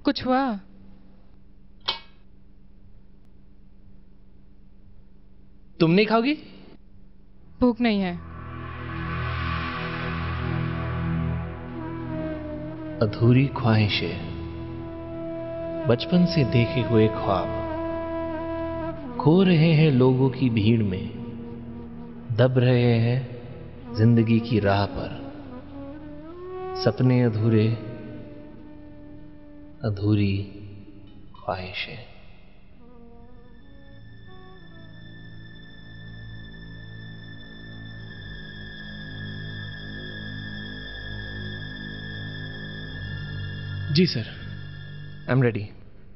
कुछ हुआ? तुम नहीं खाओगी? भूख नहीं है। अधूरी ख्वाहिशें, बचपन से देखे हुए ख्वाब खो रहे हैं लोगों की भीड़ में, दब रहे हैं जिंदगी की राह पर। सपने अधूरे, अधूरी ख्वाहिशें। जी सर, आई एम रेडी।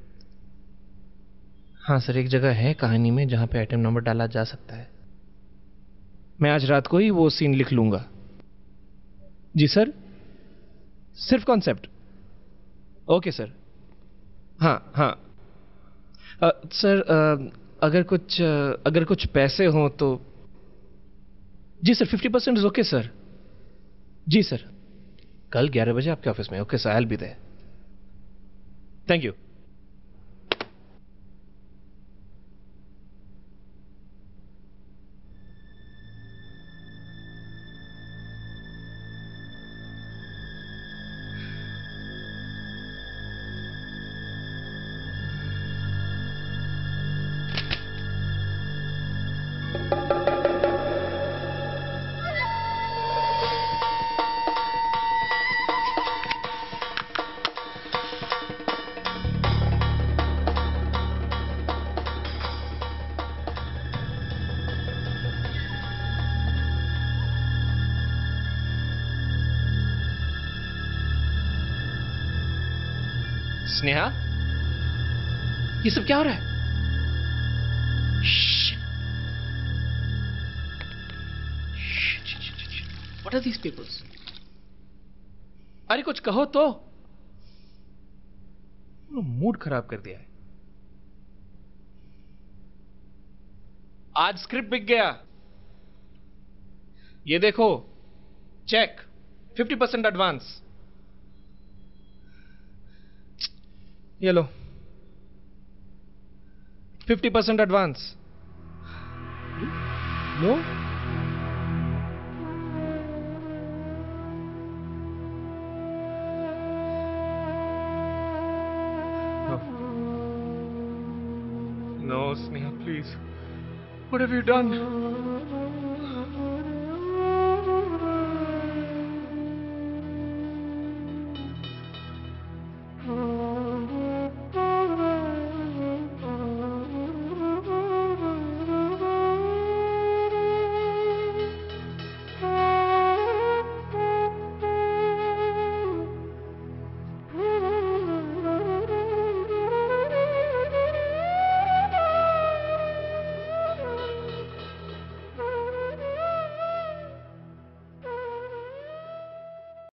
हाँ सर, एक जगह है कहानी में जहां पे आइटम नंबर डाला जा सकता है। मैं आज रात को ही वो सीन लिख लूंगा। जी सर, सिर्फ कॉन्सेप्ट। Okay sir. हाँ हाँ। सर, अगर कुछ पैसे हों तो। जी सर, 50% इज ओके सर। जी सर, कल 11 बजे आपके ऑफिस में। Okay sir, I will be there. Thank you. Sneha, ये सब क्या हो रहा है? What are these peoples? अरे कुछ कहो तो। मूड खराब कर दिया है। आज स्क्रिप्ट बिक गया। ये देखो, चेक 50% एडवांस। ये लो, 50% advance. No, no Sneha, please, what have you done?